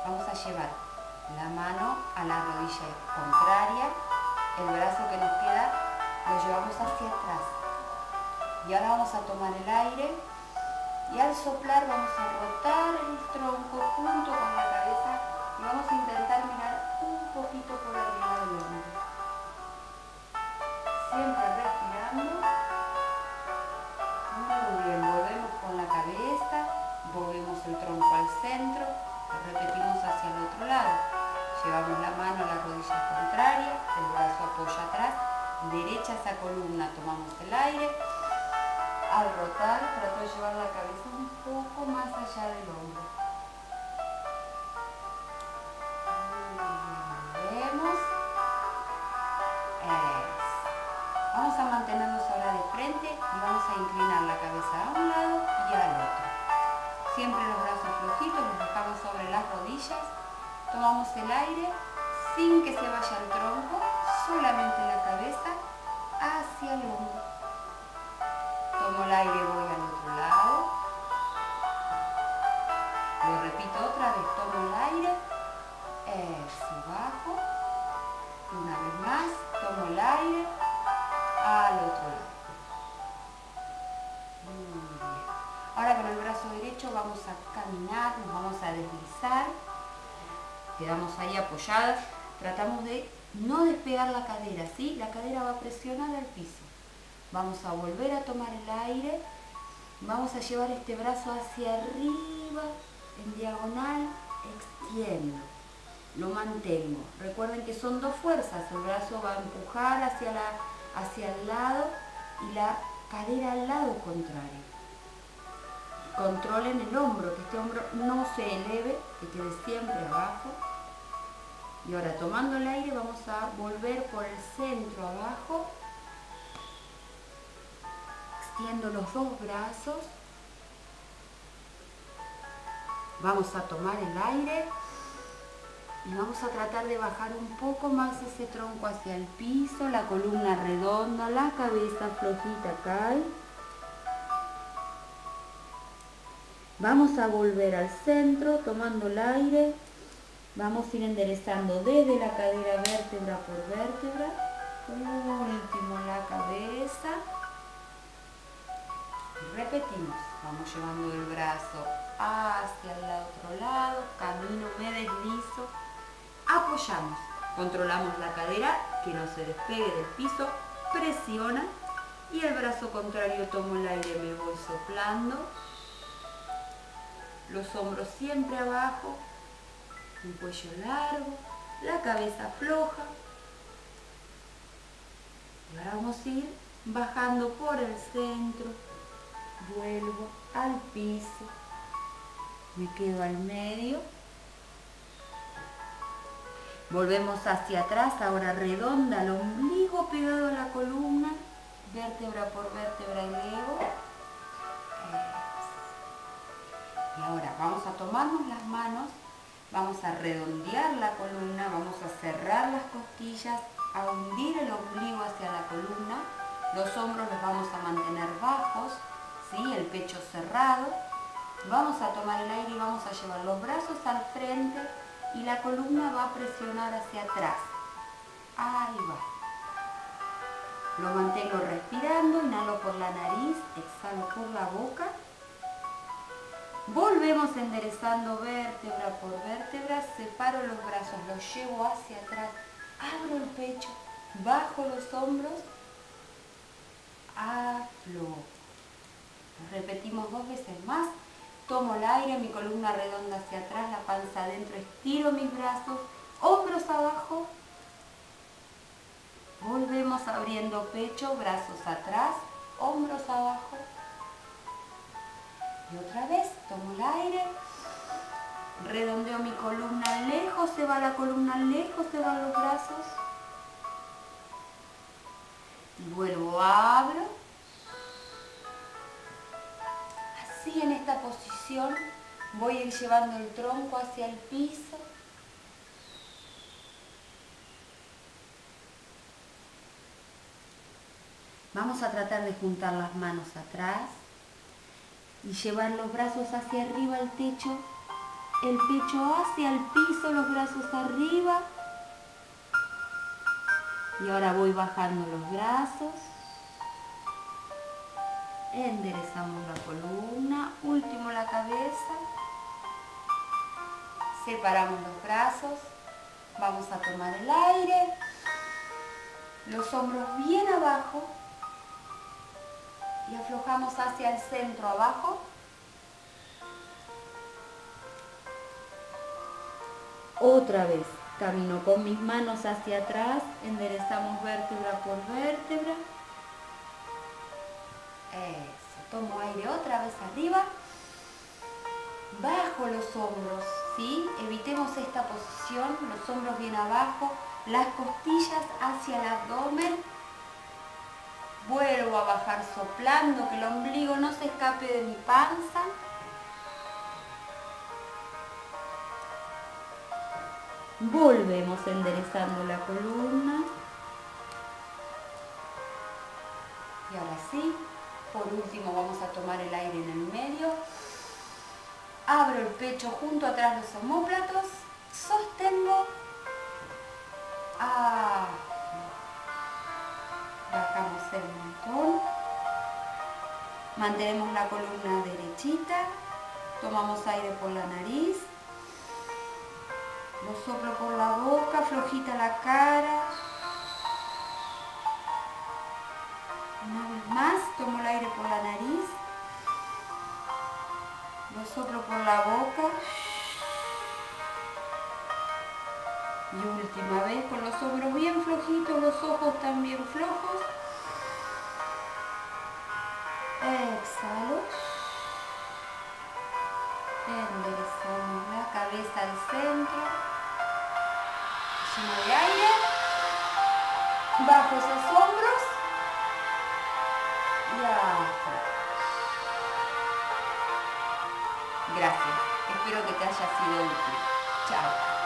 Vamos a llevar la mano a la rodilla contraria, el brazo que nos queda lo llevamos hacia atrás. Y ahora vamos a tomar el aire y al soplar vamos a rotar el tronco junto con la cabeza y vamos a intentar mirar un poquito por arriba del hombro. Siempre respirando. Muy bien, volvemos con la cabeza, volvemos el tronco al centro, repetimos hacia el otro lado. Llevamos la mano a la rodilla contraria, el brazo apoya atrás, derecha esa columna, tomamos el aire. Al rotar, trato de llevar la cabeza un poco más allá del hombro. Volvemos. Vamos a mantenernos ahora de frente y vamos a inclinar la cabeza a un lado y al otro. Siempre los brazos flojitos, los dejamos sobre las rodillas. Tomamos el aire sin que se vaya el tronco, solamente la cabeza hacia el hombro. Tomo el aire, voy al otro lado. Lo repito otra vez, tomo el aire. Eso, bajo. Una vez más, tomo el aire. Al otro lado. Muy bien. Ahora con el brazo derecho vamos a caminar, nos vamos a deslizar. Quedamos ahí apoyadas. Tratamos de no despegar la cadera, ¿sí? La cadera va a presionar al piso. Vamos a volver a tomar el aire. Vamos a llevar este brazo hacia arriba, en diagonal, extiendo. Lo mantengo. Recuerden que son dos fuerzas. El brazo va a empujar hacia el lado y la cadera al lado contrario. Controlen el hombro, que este hombro no se eleve, que quede siempre abajo. Y ahora tomando el aire vamos a volver por el centro abajo. Extiendo los dos brazos. Vamos a tomar el aire. Y vamos a tratar de bajar un poco más ese tronco hacia el piso, la columna redonda, la cabeza flojita cae. Vamos a volver al centro, tomando el aire. Vamos a ir enderezando desde la cadera vértebra por vértebra. Por último la cabeza. Y repetimos. Vamos llevando el brazo hacia el otro lado. Camino, me deslizo. Apoyamos, controlamos la cadera, que no se despegue del piso, presiona y el brazo contrario tomo el aire, me voy soplando, los hombros siempre abajo, un cuello largo, la cabeza floja. Y ahora vamos a ir bajando por el centro, vuelvo al piso, me quedo al medio. Volvemos hacia atrás, ahora redonda, el ombligo pegado a la columna, vértebra por vértebra elevo. Y ahora vamos a tomarnos las manos, vamos a redondear la columna, vamos a cerrar las costillas, a hundir el ombligo hacia la columna, los hombros los vamos a mantener bajos, ¿sí? El pecho cerrado. Vamos a tomar el aire y vamos a llevar los brazos al frente. Y la columna va a presionar hacia atrás. Ahí va. Lo mantengo respirando, inhalo por la nariz, exhalo por la boca. Volvemos enderezando vértebra por vértebra, separo los brazos, los llevo hacia atrás, abro el pecho, bajo los hombros, aflojo. Repetimos 2 veces más. Tomo el aire, mi columna redonda hacia atrás, la panza adentro, estiro mis brazos, hombros abajo. Volvemos abriendo pecho, brazos atrás, hombros abajo. Y otra vez, tomo el aire, redondeo mi columna, lejos se va la columna, lejos se van los brazos. Y vuelvo, abro. Así en esta posición voy a ir llevando el tronco hacia el piso. Vamos a tratar de juntar las manos atrás y llevar los brazos hacia arriba al techo el pecho hacia el piso, los brazos arriba. Y ahora voy bajando los brazos. Enderezamos la columna, último la cabeza. Separamos los brazos. Vamos a tomar el aire. Los hombros bien abajo. Y aflojamos hacia el centro abajo. Otra vez, camino con mis manos hacia atrás, enderezamos vértebra por vértebra. Eso, tomo aire otra vez arriba. Bajo los hombros, ¿sí? Evitemos esta posición, los hombros bien abajo, las costillas hacia el abdomen. Vuelvo a bajar soplando, que el ombligo no se escape de mi panza. Volvemos enderezando la columna. Y ahora sí, por último vamos a tomar el aire en el medio. Abro el pecho junto atrás los omóplatos. Sostengo. Bajamos el mentón. Mantenemos la columna derechita. Tomamos aire por la nariz. Lo soplo por la boca, flojita la cara. Una vez más, tomo el aire por la nariz. Lo soplo por la boca. Y última vez, con los hombros bien flojitos, los ojos también flojos. Exhalo. Enderezamos la cabeza al centro. Lleno de aire, bajo esos hombros y afuera. Gracias, espero que te haya sido útil. Chao.